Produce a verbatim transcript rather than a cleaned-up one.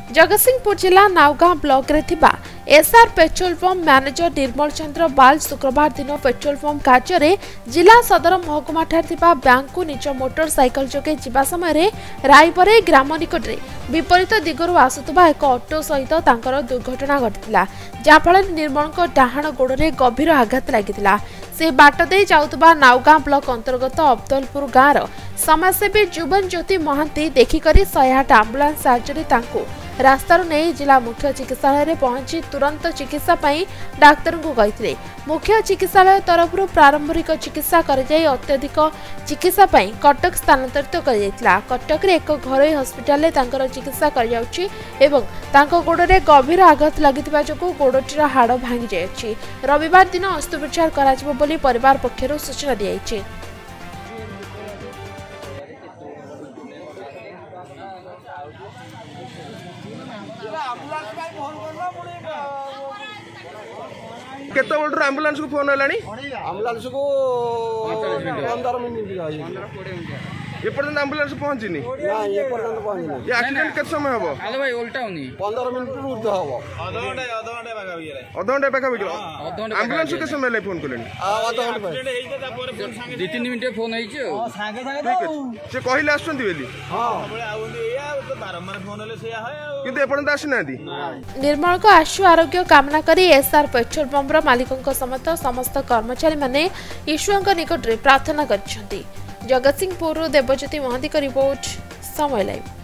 जगतसिंहपुर जिला नावगां ब्लॉक रे थिबा SR petrol pump manager Nirmal Chandra Bal शुक्रवार दिन पेट्रोल पंप कार्य रे जिला सदर महकुमा ठार थिबा बैंक को निज मोटरसाइकल जोगे जिबा समय रे रायपरे ग्राम निकट रे विपरीत दिगरु आसुतबा एक ऑटो सहित तांकर दुर्घटना घटिला जाफल निर्मल को डाहाण गोड़ रे गभीर आघात लागितिला। से बाट दे जाउतबा नावगां ब्लॉक अंतर्गत अब्दुलपुर गाँव समाजसेवी जुबन ज्योति महांती देखिकरी शहे आठ आंबुलांस साहाय्य तांको रास्तार नहीं जिला मुख्य चिकित्सालय पहुंची तुरंत चिकित्सा पाई डाक्तर को कही मुख्य चिकित्सालय तरफ प्रारंभिक चिकित्सा कर अत्यधिक चिकित्सा पाई कटक स्थानांतरित कर कटक रे एक घरोई हॉस्पिटल चिकित्सा कर गोड़ में गभीर आघात लगी जो गोड़टीर हाड़ भांगी जाइए। रविवार दिन अस्त्रोपचार कर परिवार पक्षर सूचना दी। केते बड़ एम्बुलेंस को फोन हलानी एम्बुलेंस को पंद्रह मिनट ये पर्यंत एम्बुलेंस पहुंचनी ना ये पर्यंत पहुंचनी ये एक्सीडेंट केते समय हबो आलो भाई उल्टा होनी पंद्रह मिनट ऊर्ध हबो आधा घंटा आधा घंटा बाका बिरे आधा घंटा बाका बिरे एम्बुलेंस के समय ले फोन करलेनी आधा घंटा एक्सीडेंट हेइ त तापर फोन संगे दो तीन मिनिट फोन हेइ छ हां संगे संगे ठीक से कहिले आछंती बेली हां बळे आउंदी या तो बारंबार फोन ले से है किंतु एपर्यंत आसिनादी। निर्मल को आशु आरोग्य कामना करी एसआर पेट्रोल पंप मालिकों समेत समस्त कर्मचारी माने ईश्वर निकट रे प्रार्थना करछंती। जगतसिंहपुर देवज्योति महांती का रिपोर्ट समय लाइव।